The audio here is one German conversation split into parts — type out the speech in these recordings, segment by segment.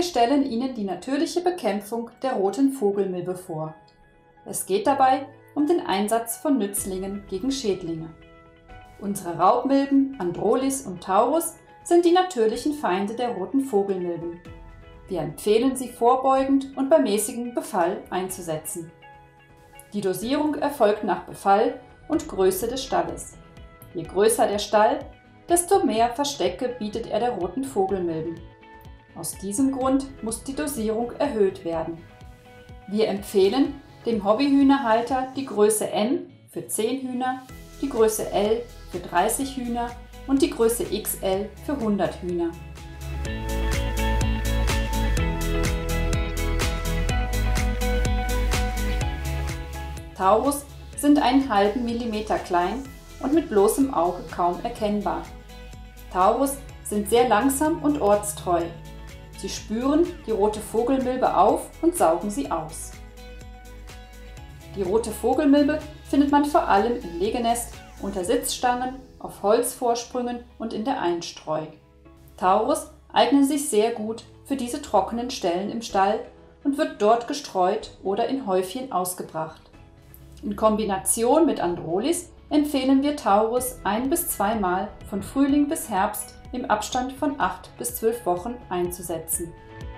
Wir stellen Ihnen die natürliche Bekämpfung der roten Vogelmilbe vor. Es geht dabei um den Einsatz von Nützlingen gegen Schädlinge. Unsere Raubmilben Androlis und Taurus sind die natürlichen Feinde der roten Vogelmilben. Wir empfehlen sie vorbeugend und bei mäßigem Befall einzusetzen. Die Dosierung erfolgt nach Befall und Größe des Stalles. Je größer der Stall, desto mehr Verstecke bietet er der roten Vogelmilben. Aus diesem Grund muss die Dosierung erhöht werden. Wir empfehlen dem Hobbyhühnerhalter die Größe N für 10 Hühner, die Größe L für 30 Hühner und die Größe XL für 100 Hühner. Taurus sind einen halben Millimeter klein und mit bloßem Auge kaum erkennbar. Taurus sind sehr langsam und ortstreu. Sie spüren die rote Vogelmilbe auf und saugen sie aus. Die rote Vogelmilbe findet man vor allem im Legenest, unter Sitzstangen, auf Holzvorsprüngen und in der Einstreu. Taurus eignen sich sehr gut für diese trockenen Stellen im Stall und wird dort gestreut oder in Häufchen ausgebracht. In Kombination mit Androlis empfehlen wir Taurus 1- bis 2-mal von Frühling bis Herbst im Abstand von 8 bis 12 Wochen einzusetzen.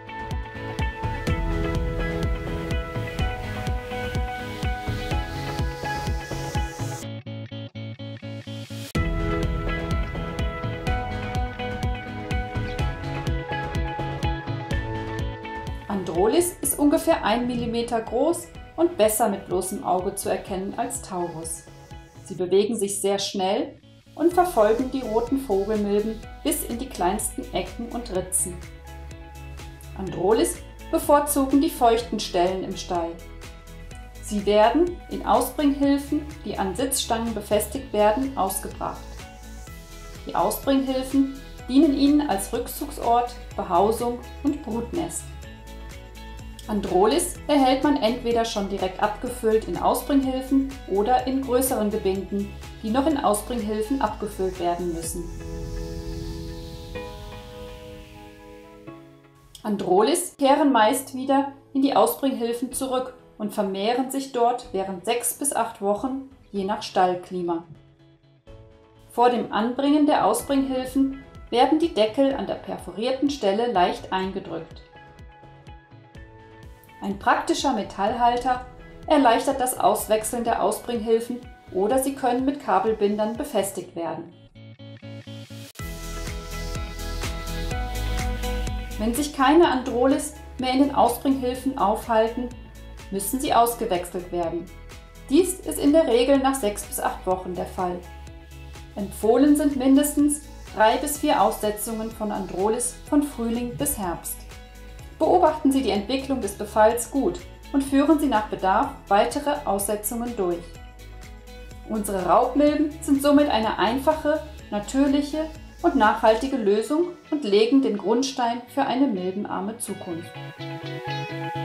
Androlis ist ungefähr 1 mm groß und besser mit bloßem Auge zu erkennen als Taurus. Sie bewegen sich sehr schnell und verfolgen die roten Vogelmilben bis in die kleinsten Ecken und Ritzen. Androlis bevorzugen die feuchten Stellen im Stall. Sie werden in Ausbringhilfen, die an Sitzstangen befestigt werden, ausgebracht. Die Ausbringhilfen dienen ihnen als Rückzugsort, Behausung und Brutnest. Androlis erhält man entweder schon direkt abgefüllt in Ausbringhilfen oder in größeren Gebinden, die noch in Ausbringhilfen abgefüllt werden müssen. Androlis kehren meist wieder in die Ausbringhilfen zurück und vermehren sich dort während 6 bis 8 Wochen, je nach Stallklima. Vor dem Anbringen der Ausbringhilfen werden die Deckel an der perforierten Stelle leicht eingedrückt. Ein praktischer Metallhalter erleichtert das Auswechseln der Ausbringhilfen oder sie können mit Kabelbindern befestigt werden. Wenn sich keine Androlis mehr in den Ausbringhilfen aufhalten, müssen sie ausgewechselt werden. Dies ist in der Regel nach 6 bis 8 Wochen der Fall. Empfohlen sind mindestens 3 bis 4 Aussetzungen von Androlis von Frühling bis Herbst. Beobachten Sie die Entwicklung des Befalls gut und führen Sie nach Bedarf weitere Aussetzungen durch. Unsere Raubmilben sind somit eine einfache, natürliche und nachhaltige Lösung und legen den Grundstein für eine milbenarme Zukunft.